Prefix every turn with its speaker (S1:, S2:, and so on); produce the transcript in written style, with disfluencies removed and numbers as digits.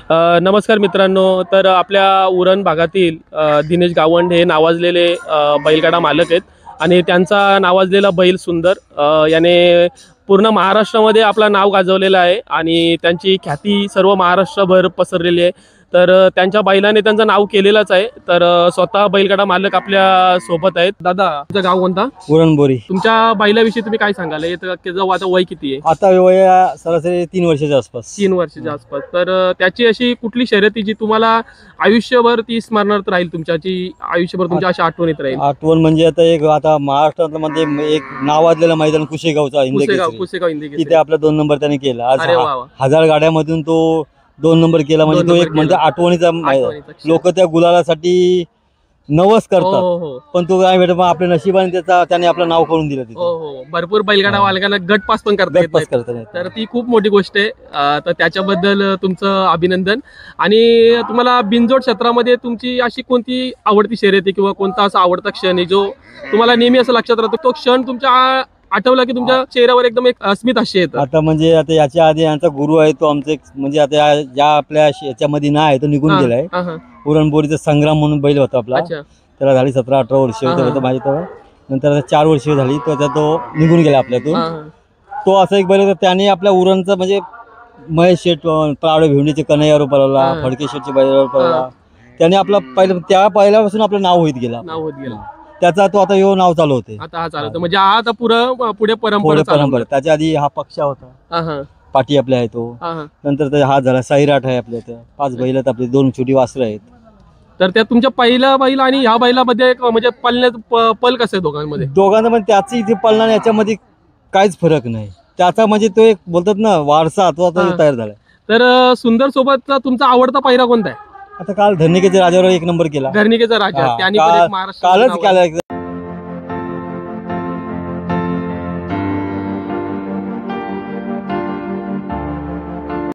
S1: नमस्कार मित्रांनो. तर आपल्या उरण भागातील दिनेश गावंड हे नावाजलेले बैलगाडा मालक आहेत आणि त्यांचा नावाजलेला बैल सुंदर याने पूर्ण महाराष्ट्रामध्ये आपलं नाव गाजवलेलं आहे आणि त्यांची ख्याती सर्व महाराष्ट्रभर पसरलेली आहे. तर त्यांच्या बैलाने त्यांचं नाव केलेलंच आहे. तर स्वतः बैलगाडा मालक आपल्या सोबत आहेत. दादा, तुमचं गाव कोणता?
S2: उरणबोरी.
S1: तुमच्या बैलाविषयी तुम्ही काय सांगाल? त्याचं आता वय किती आहे?
S2: आता वय सरासरी 3 वर्षाच्या आसपास.
S1: 3 वर्षाच्या आसपास. तर त्याची अशी कुठली शर्यत जी तुम्हाला आयुष्यभर ती स्मरणात राहील, तुमच्याची आयुष्यभर तुमच्या अशा आठवणीत राहील?
S2: आठवण म्हणजे आता महाराष्ट्रामध्ये एक नावाजलेलं मैदान कुशेगावचा
S1: कुसेगाव हिंदी
S2: तिथे आपला 2 नंबर त्याने केला.
S1: अरे वा वा.
S2: 1000 गाड्यामधून तो 2 नंबर केला. म्हणजे तो एक म्हणजे आठवणीचा लोक त्या गुलालासाठी नवस करतात. पण तो काय भेटत आपल्या नशिबाने त्याने आपलं नाव करून दिलं तिथे.
S1: भरपूर बैलगाडा मालकांना गट पास पण करता. तर ती खूप मोठी गोष्ट आहे. तर त्याच्याबद्दल तुमचं अभिनंदन. आणि तुम्हाला बिनजोड क्षेत्रामध्ये तुमची अशी कोणती आवडती शर्यत आहे किंवा कोणता असा आवडता क्षण आहे जो तुम्हाला नेहमी असं लक्षात राहतो, तो क्षण तुमच्या आठवला की तुमच्या चेहऱ्यावर एकदम एक अस्मित हास्य येतं?
S2: आता म्हणजे आता याच्या आधी यांचा गुरु आहे तो आमचा म्हणजे आता ज्या आपल्या याच्यामध्ये ना आहे तो निघून गेलाय. उरणबोरीचा संग्राम म्हणून बैल होता आपला. त्याला झाली 17-18 वर्ष होतं माझी तेव्हा. नंतर आता 4 वर्ष झाली तो निघून गेला आपल्यातून. तो असा एक बैल होता त्याने आपल्या उरणचं म्हणजे महेश शेठ प्रावडे भिवंडीचे कन्हैयावर पळवला, फडके शेठचे बैलावर पळवला. त्याने आपला त्या पहिल्यापासून आपलं नाव होत गेला. त्याचा तो आता नाव चालू होते.
S1: आता हा चालवतो म्हणजे हा आता पुढे परंपरा.
S2: त्याच्या आधी हा पक्षा होता, पाठी आपल्या आहे तो. नंतर हा झाला सैराट आहे आपल्या. 5 बैल आहेत आपले, 2 छोटी वासरं आहेत.
S1: तर त्या तुमच्या पहिला बैल आणि ह्या बैलामध्ये म्हणजे पल कसं आहे दोघांमध्ये?
S2: दोघांना पण त्याच इथे पळणार याच्यामध्ये काहीच फरक नाही. त्याचा म्हणजे तो एक बोलतात ना वारसा तो आता तयार झाला.
S1: तर सुंदर सोबतचा तुमचा आवडता पहिरा कोणता आहे?
S2: आता काल धर्निकेच्या राजावर 1 नंबर केला.
S1: धर्निकेचा राजा, त्याने
S2: कालच केला.